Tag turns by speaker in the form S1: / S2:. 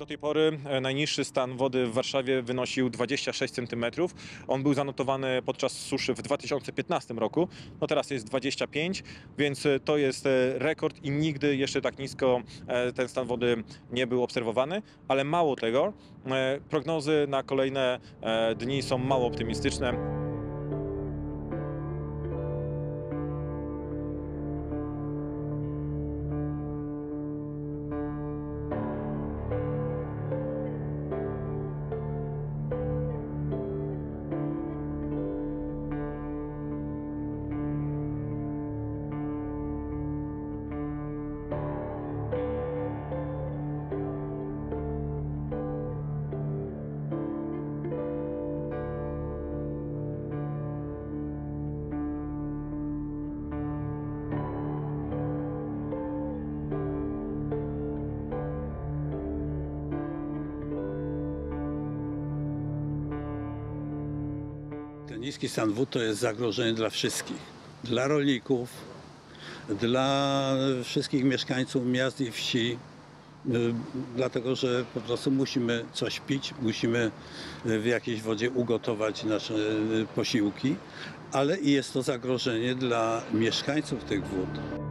S1: Do tej pory najniższy stan wody w Warszawie wynosił 26 cm. On był zanotowany podczas suszy w 2015 roku. No teraz jest 25, więc to jest rekord i nigdy jeszcze tak nisko ten stan wody nie był obserwowany. Ale mało tego, prognozy na kolejne dni są mało optymistyczne.
S2: Ten niski stan wód to jest zagrożenie dla wszystkich. Dla rolników, dla wszystkich mieszkańców miast i wsi. Dlatego, że po prostu musimy coś pić, musimy w jakiejś wodzie ugotować nasze posiłki, ale i jest to zagrożenie dla mieszkańców tych wód.